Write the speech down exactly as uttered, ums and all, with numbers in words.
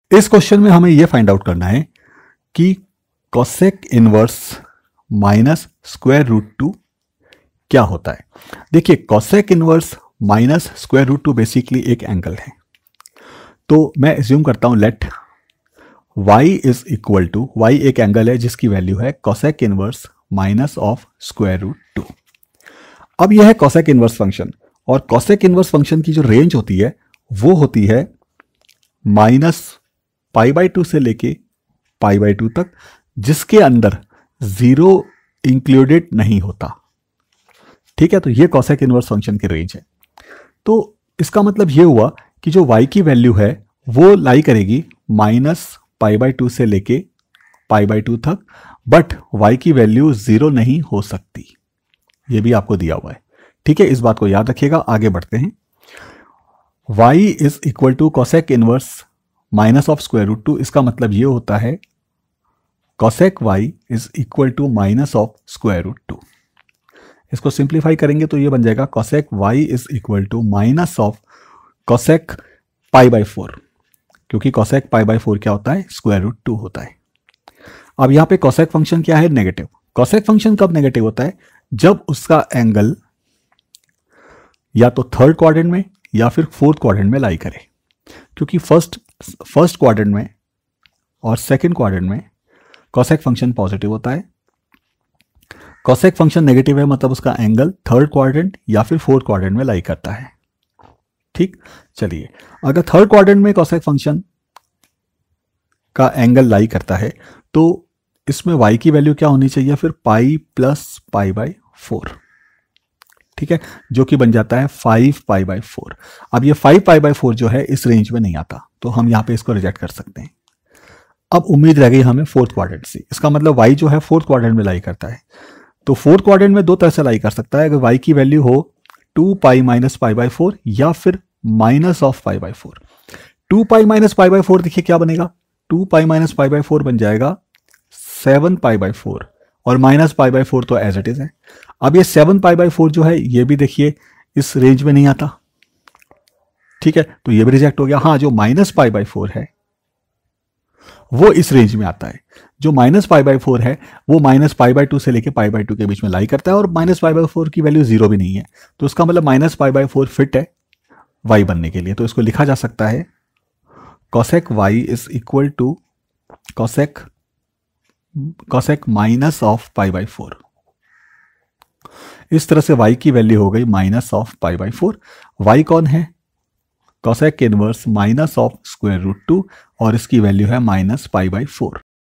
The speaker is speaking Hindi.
इस क्वेश्चन में हमें यह फाइंड आउट करना है कि cosec inverse minus square root two क्या होता है। देखिए, cosec inverse minus square root two basically एक एंगल है। तो मैं एज्यूम करता हूं let y is equal to, y एक एंगल है जिसकी वैल्यू है cosec inverse minus of square root two. अब यह है कोसेक इनवर्स फंक्शन, और कोसेक इनवर्स फंक्शन की जो रेंज होती है वो होती है माइनस पाई बाई टू से लेके पाई बाई टू तक, जिसके अंदर जीरो इंक्लूडेड नहीं होता। ठीक है, तो ये कोसेक इनवर्स फंक्शन की रेंज है। तो इसका मतलब ये हुआ कि जो y की वैल्यू है वो लाई करेगी माइनस पाई बाई टू से लेके पाई बाई टू तक, बट y की वैल्यू जीरो नहीं हो सकती। ये भी आपको दिया हुआ है। ठीक है, इस बात को याद रखिएगा। आगे बढ़ते हैं। y is equal to cosec inverse minus of square root two. इसका मतलब ये होता है cosec y is equal to minus of square root two. इसको सिंप्लीफाई करेंगे तो ये बन जाएगा cosec y is equal to minus of cosec pi by four, क्योंकि कोसेक पाई बाई फोर क्या होता है, स्क्वायर रूट टू होता है। अब यहां पे कोसेक फंक्शन क्या है, नेगेटिव। कोसेक फंक्शन कब नेगेटिव होता है, जब उसका एंगल या तो थर्ड क्वाड्रेंट में या फिर फोर्थ क्वाड्रेंट में लाई करे, क्योंकि फर्स्ट फर्स्ट क्वाड्रेंट में और सेकंड क्वाड्रेंट में कोसेक फंक्शन पॉजिटिव होता है। कोसेक फंक्शन नेगेटिव है मतलब उसका एंगल थर्ड क्वाड्रेंट या फिर फोर्थ क्वाड्रेंट में लाई करता है। ठीक, चलिए, अगर थर्ड क्वाड्रेंट में कोसेक फंक्शन का एंगल लाई करता है तो इसमें y की वैल्यू क्या होनी चाहिए, फिर pi plus pi by four. ठीक है, जो कि बन जाता है फाइव पाई बाई फोर। अब ये फाइव पाई बाई फोर जो है इस रेंज में नहीं आता, तो हम यहां पे इसको रिजेक्ट कर सकते हैं। अब उम्मीद रह गई हमें फोर्थ क्वाड्रेंट से। इसका मतलब y जो है फोर्थ क्वाड्रेंट में लाई करता है। तो फोर्थ क्वाड्रेंट में दो तरह से लाई कर सकता है, अगर y की वैल्यू हो two pi minus pi by four या फिर minus of pi by four. Two pi minus pi by four देखिए क्या बनेगा, two pi minus pi by four बन जाएगा सेवन पाई बाई फोर, और माइनस पाई बाई फोर तो एज इट इज है। अब ये सेवन पाई बाई फोर जो है ये भी देखिए इस रेंज में नहीं आता। ठीक है, तो ये भी रिजेक्ट हो गया। हाँ, जो माइनस पाई बाई फोर है वो इस रेंज में आता है। जो माइनस पाई बाई फोर है वो माइनस पाई बाई टू से लेके पाई बाई टू के बीच में लाई करता है, और माइनस पाई बाई फोर की वैल्यू जीरो भी नहीं है, तो इसका मतलब minus pi by four fit है y बनने के लिए। तो इसको लिखा जा सकता है cosec y is equal to cosec cosec minus of pi by four. इस तरह से y की वैल्यू हो गई minus of pi by four. y कौन है, cosec inverse minus of square root two, और इसकी वैल्यू है माइनस पाई बाई फोर।